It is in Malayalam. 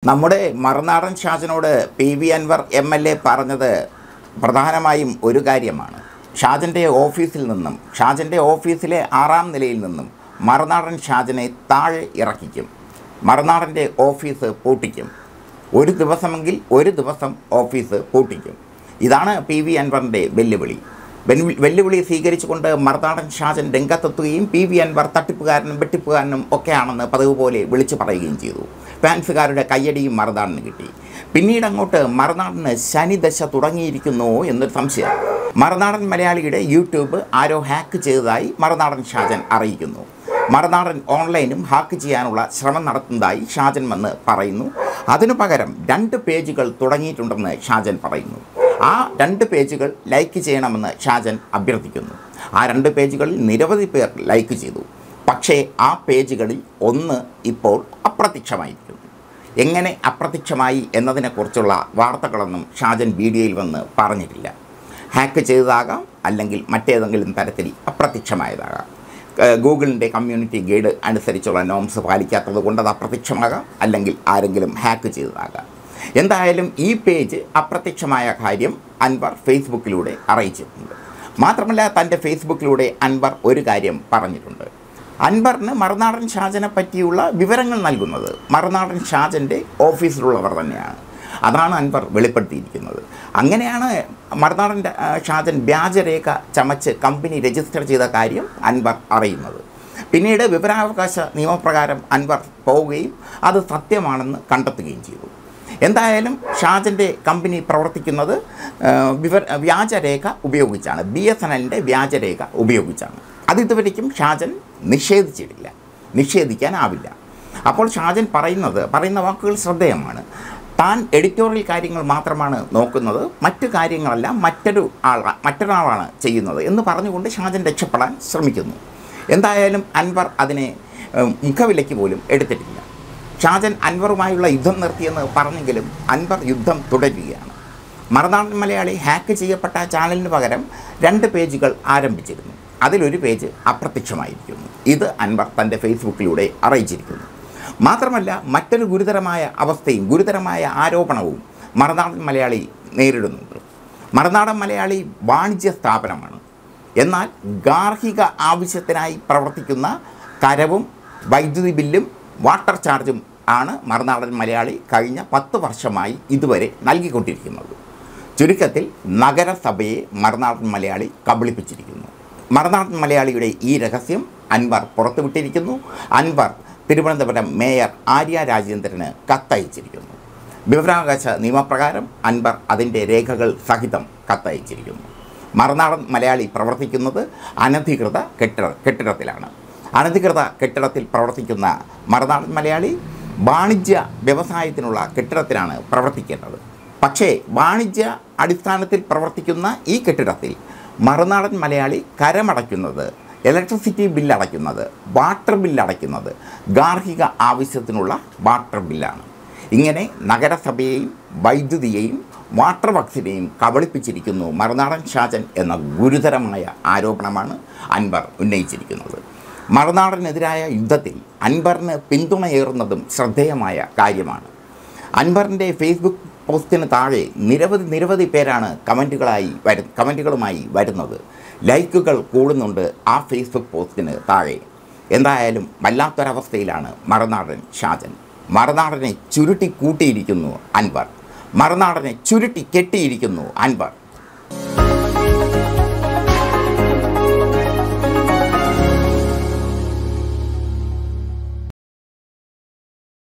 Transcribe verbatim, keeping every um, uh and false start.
നമ്മുടെ മറുനാടൻ ഷാജനോട് P V Anvar M L A പറഞ്ഞത് പ്രധാനമായും ഒരു കാര്യമാണ്. ഷാജൻ്റെ ഓഫീസിൽ നിന്നും ഷാജൻ്റെ ഓഫീസിലെ ആറാം നിലയിൽ നിന്നും മറുനാടൻ ഷാജനെ താഴെ ഇറക്കിക്കും. മറുനാടൻ്റെ ഓഫീസ് പൂട്ടിക്കും. ഒരു ദിവസമെങ്കിൽ ഒരു ദിവസം ഓഫീസ് പൂട്ടിക്കും. ഇതാണ് പി വി അൻവറിൻ്റെ വെല്ലുവിളി. വെല്ലുവിളി സ്വീകരിച്ചുകൊണ്ട് മറുനാടൻ ഷാജൻ രംഗത്തെത്തുകയും പി വി അൻവർ തട്ടിപ്പുകാരനും വെട്ടിപ്പുകാരനും ഒക്കെയാണെന്ന് പതിവ് പോലെ വിളിച്ചു പറയുകയും ചെയ്തു. ഫാൻസുകാരുടെ കയ്യടിയും മറുനാടിന് കിട്ടി. പിന്നീട് അങ്ങോട്ട് മറുനാടിന് ശനിദശ തുടങ്ങിയിരിക്കുന്നു എന്നൊരു സംശയം. മറുനാടൻ മലയാളിയുടെ യൂട്യൂബ് ആരോ ഹാക്ക് ചെയ്തതായി മറുനാടൻ ഷാജൻ അറിയിക്കുന്നു. മറുനാടൻ ഓൺലൈനും ഹാക്ക് ചെയ്യാനുള്ള ശ്രമം നടത്തുന്നതായി ഷാജൻ വന്ന് പറയുന്നു. അതിനു പകരം രണ്ട് പേജുകൾ തുടങ്ങിയിട്ടുണ്ടെന്ന് ഷാജൻ പറയുന്നു. ആ രണ്ട് പേജുകൾ ലൈക്ക് ചെയ്യണമെന്ന് ഷാജൻ അഭ്യർത്ഥിക്കുന്നു. ആ രണ്ട് പേജുകളിൽ നിരവധി പേർ ലൈക്ക് ചെയ്തു. പക്ഷേ ആ പേജുകളിൽ ഒന്ന് ഇപ്പോൾ അപ്രത്യക്ഷമായിരിക്കുന്നു. എങ്ങനെ അപ്രത്യക്ഷമായി എന്നതിനെക്കുറിച്ചുള്ള വാർത്തകളൊന്നും ഷാജൻ വീഡിയോയിൽ വന്ന് പറഞ്ഞിട്ടില്ല. ഹാക്ക് ചെയ്തതാകാം, അല്ലെങ്കിൽ മറ്റേതെങ്കിലും തരത്തിൽ അപ്രത്യക്ഷമായതാകാം. ഗൂഗിളിൻ്റെ കമ്മ്യൂണിറ്റി ഗൈഡ് അനുസരിച്ചുള്ള നോംസ് പാലിക്കാത്തത് കൊണ്ട് അത് അപ്രത്യക്ഷമാകാം, അല്ലെങ്കിൽ ആരെങ്കിലും ഹാക്ക് ചെയ്തതാകാം. എന്തായാലും ഈ പേജ് അപ്രത്യക്ഷമായ കാര്യം അൻവർ ഫേസ്ബുക്കിലൂടെ അറിയിച്ചിട്ടുണ്ട്. മാത്രമല്ല, തൻ്റെ ഫേസ്ബുക്കിലൂടെ അൻവർ ഒരു കാര്യം പറഞ്ഞിട്ടുണ്ട്. അൻവറിന് മറുനാടൻ ഷാജനെ പറ്റിയുള്ള വിവരങ്ങൾ നൽകുന്നത് മറുനാടൻ ഷാജൻ്റെ ഓഫീസിലുള്ളവർ തന്നെയാണ്. അതാണ് അൻവർ വെളിപ്പെടുത്തിയിരിക്കുന്നത്. അങ്ങനെയാണ് മറുനാടൻ ഷാജൻ വ്യാജരേഖ ചമച്ച് കമ്പനി രജിസ്റ്റർ ചെയ്ത കാര്യം അൻവർ അറിയുന്നത്. പിന്നീട് വിവരാവകാശ നിയമപ്രകാരം അൻവർ പോവുകയും അത് സത്യമാണെന്ന് കണ്ടെത്തുകയും ചെയ്തു. എന്തായാലും ഷാജൻ്റെ കമ്പനി പ്രവർത്തിക്കുന്നത് വിവര വ്യാജരേഖ ഉപയോഗിച്ചാണ്. ബി എസ് എൻ എല്ലിൻ്റെ വ്യാജരേഖ ഉപയോഗിച്ചാണ്. അതിതുവരേക്കും ഷാജൻ നിഷേധിച്ചിട്ടില്ല, നിഷേധിക്കാനാവില്ല. അപ്പോൾ ഷാജൻ പറയുന്നത് പറയുന്ന വാക്കുകൾ ശ്രദ്ധേയമാണ്. താൻ എഡിറ്റോറിയൽ കാര്യങ്ങൾ മാത്രമാണ് നോക്കുന്നത്, മറ്റു കാര്യങ്ങളെല്ലാം മറ്റൊരു ആൾ മറ്റൊരാളാണ് ചെയ്യുന്നത് എന്ന് പറഞ്ഞുകൊണ്ട് ഷാജൻ രക്ഷപ്പെടാൻ ശ്രമിക്കുന്നു. എന്തായാലും അൻവർ അതിനെ മുഖവിലയ്ക്ക് പോലും എടുത്തിട്ടില്ല. ഷാജൻ അൻവറുമായുള്ള യുദ്ധം നിർത്തിയെന്ന് പറഞ്ഞെങ്കിലും അൻവർ യുദ്ധം തുടരുകയാണ്. മറുനാടൻ മലയാളി ഹാക്ക് ചെയ്യപ്പെട്ട ചാനലിന് പകരം രണ്ട് പേജുകൾ ആരംഭിച്ചിരുന്നു. അതിലൊരു പേജ് അപ്രത്യക്ഷമായിരിക്കുന്നു. ഇത് അൻവർ തൻ്റെ ഫേസ്ബുക്കിലൂടെ അറിയിച്ചിരിക്കുന്നു. മാത്രമല്ല, മറ്റൊരു ഗുരുതരമായ അവസ്ഥയും ഗുരുതരമായ ആരോപണവും മറുനാടൻ മലയാളി നേരിടുന്നുണ്ട്. മറുനാടൻ മലയാളി വാണിജ്യ സ്ഥാപനമാണ്. എന്നാൽ ഗാർഹിക ആവശ്യത്തിനായി പ്രവർത്തിക്കുന്ന കരവും വൈദ്യുതി ബില്ലും വാട്ടർ ചാർജും ആണ് മറുനാടൻ മലയാളി കഴിഞ്ഞ പത്ത് വർഷമായി ഇതുവരെ നൽകിക്കൊണ്ടിരിക്കുന്നത്. ചുരുക്കത്തിൽ നഗരസഭയെ മറുനാടൻ മലയാളി കബളിപ്പിച്ചിരിക്കുന്നു. മറുനാടൻ മലയാളിയുടെ ഈ രഹസ്യം അൻവർ പുറത്തുവിട്ടിരിക്കുന്നു. അൻവർ തിരുവനന്തപുരം മേയർ ആര്യ രാജേന്ദ്രന് കത്തയച്ചിരിക്കുന്നു. വിവരാവകാശ നിയമപ്രകാരം അൻവർ അതിൻ്റെ രേഖകൾ സഹിതം കത്തയച്ചിരിക്കുന്നു. മറുനാടൻ മലയാളി പ്രവർത്തിക്കുന്നത് അനധികൃത കെട്ടിട കെട്ടിടത്തിലാണ്. അനധികൃത കെട്ടിടത്തിൽ പ്രവർത്തിക്കുന്ന മറുനാടൻ മലയാളി വാണിജ്യ വ്യവസായത്തിനുള്ള കെട്ടിടത്തിലാണ് പ്രവർത്തിക്കേണ്ടത്. പക്ഷേ വാണിജ്യ അടിസ്ഥാനത്തിൽ പ്രവർത്തിക്കുന്ന ഈ കെട്ടിടത്തിൽ മറുനാടൻ മലയാളി കരമടയ്ക്കുന്നത്, ഇലക്ട്രിസിറ്റി ബില്ലടയ്ക്കുന്നത്, വാട്ടർ ബില്ലടയ്ക്കുന്നത് ഗാർഹിക ആവശ്യത്തിനുള്ള വാട്ടർ ബില്ലാണ്. ഇങ്ങനെ നഗരസഭയെയും വൈദ്യുതിയെയും വാട്ടർ വർക്സിനെയും കബളിപ്പിച്ചിരിക്കുന്നു മറുനാടൻ ഷാജൻ എന്ന ഗുരുതരമായ ആരോപണമാണ് അൻവർ ഉന്നയിച്ചിരിക്കുന്നത്. മറുനാടനെതിരായ യുദ്ധത്തിൽ അൻവറിന് പിന്തുണയേറുന്നതും ശ്രദ്ധേയമായ കാര്യമാണ്. അൻവറിൻ്റെ ഫേസ്ബുക്ക് പോസ്റ്റിന് താഴെ നിരവധി നിരവധി പേരാണ് കമൻറ്റുകളായി വരു കമൻറ്റുകളുമായി വരുന്നത്. ലൈക്കുകൾ കൂടുന്നുണ്ട് ആ ഫേസ്ബുക്ക് പോസ്റ്റിന് താഴെ. എന്തായാലും വല്ലാത്തൊരവസ്ഥയിലാണ് മറുനാടൻ ഷാജൻ. മറുനാടനെ ചുരുട്ടി കൂട്ടിയിരിക്കുന്നു അൻവർ. മറുനാടനെ ചുരുട്ടി കെട്ടിയിരിക്കുന്നു അൻവർ.